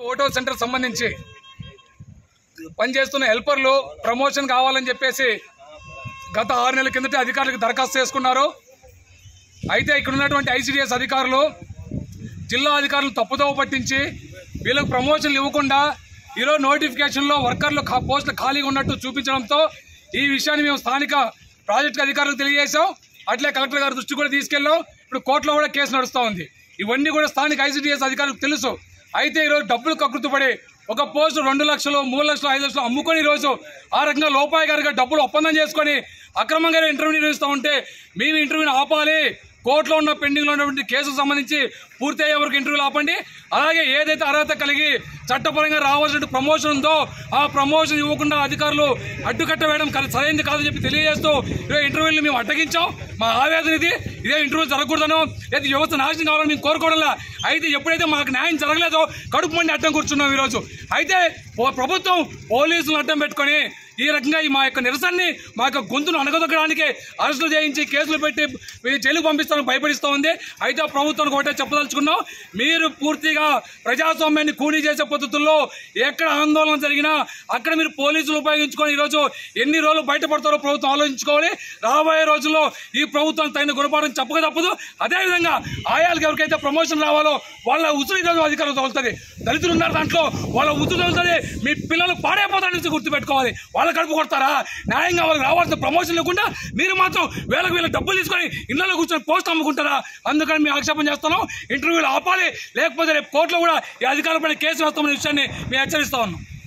ఓటో సెంటర్ సంబంధించి పనిచేస్తున్న హెల్పర్లు ప్రమోషన్ కావాలని చెప్పేసి గత 6 నెలల కిందట అధికారులకు దరఖాస్తు చేసుకున్నారు. అయితే ఇక్కడ ఉన్నటువంటి ఐసిడిఎస్ అధికారులు జిల్లా అధికారులు తప్పుదోవ పట్టించి వీళ్ళకు ప్రమోషన్లు ఇవ్వకుండా ఈరోజు నోటిఫికేషన్లో వర్కర్లు పోస్టులు ఖాళీగా ఉన్నట్టు చూపించడంతో ఈ విషయాన్ని మేము స్థానిక ప్రాజెక్టు అధికారులకు తెలియజేశాం. అట్లే కలెక్టర్ గారి దృష్టి కూడా తీసుకెళ్ళాం. ఇప్పుడు కోర్టులో కూడా కేసు నడుస్తూ ఉంది. ఇవన్నీ కూడా స్థానిక ఐసిడిఎస్ అధికారులకు తెలుసు. అయితే ఈరోజు డబ్బులు కకృతిపడి ఒక పోస్టు 2 లక్షలు 3 లక్షలు 5 లక్షలు అమ్ముకొని ఈరోజు ఆ రకంగా లోపాయకారిగా డబ్బులు ఒప్పందం చేసుకొని అక్రమంగా ఇంటర్వ్యూ నిర్వహిస్తూ ఉంటే మేము ఇంటర్వ్యూని ఆపాలి. కోర్టులో ఉన్న పెండింగ్లో ఉన్నటువంటి కేసుకు సంబంధించి పూర్తి అయ్యే వరకు ఇంటర్వ్యూలు ఆపండి. అలాగే ఏదైతే అర్హత కలిగి చట్టపరంగా రావాల్సిన ప్రమోషన్ ఉందో ఆ ప్రమోషన్ ఇవ్వకుండా అధికారులు అడ్డుకట్ట వేయడం సరైనది కాదని చెప్పి తెలియజేస్తూ ఇంటర్వ్యూలు మేము అడ్డగించాం. మా ఆవేదన ఇదే ఇంటర్వ్యూ జరగకూడదనో లేదా వ్యవస్థ నాశనం కావాలని మేము కోరుకోవడంలా. అయితే ఎప్పుడైతే మాకు న్యాయం జరగలేదో కడుపు మండి అడ్డం కూర్చున్నాం ఈరోజు. అయితే ప్రభుత్వం పోలీసులను అడ్డం పెట్టుకొని ఈ రకంగా మా యొక్క నిరసనని మా యొక్క గొంతును అణగదొక్కడానికి అరెస్టులు చేయించి కేసులు పెట్టి జైలుకు పంపిస్తామని భయపడిస్తూ ఉంది. అయితే ప్రభుత్వానికి ఒకటే చెప్పదలుచుకున్నాం, మీరు పూర్తిగా ప్రజాస్వామ్యాన్ని కూనీ చేసే పద్ధతుల్లో ఎక్కడ ఆందోళన జరిగినా అక్కడ మీరు పోలీసులు ఉపయోగించుకొని ఈరోజు ఎన్ని రోజులు బయటపడతారో ప్రభుత్వం ఆలోచించుకోవాలి. రాబోయే రోజుల్లో ఈ ప్రభుత్వం తగిన గుణపాఠం చెప్పక తప్పదు. అదేవిధంగా ఆయాలకు ఎవరికైతే ప్రమోషన్ రావాలో వాళ్ళ ఉసురు ఈరోజు అధికారులు తగులుతుంది. దళితులు ఉన్నారు దాంట్లో వాళ్ళ ఉసురు తగులుతుంది. మీ పిల్లలు పాడైపోతారని గుర్తుపెట్టుకోవాలి. వాళ్ళ కడుపు కొడతారా? న్యాయంగా వాళ్ళకి రావాల్సిన ప్రమోషన్ లేకుండా మీరు మాత్రం వీళ్ళ డబ్బులు తీసుకొని ఇళ్లలో కూర్చొని పోస్ట్ అమ్ముకుంటారా? అందుకని మేము ఆక్షేపణ చేస్తున్నాం. ఇంటర్వ్యూలు ఆపాలి, లేకపోతే రేపు కోర్టులో కూడా ఈ అధికారులపై కేసు వేస్తామనే విషయాన్ని మేము హెచ్చరిస్తా ఉన్నాం.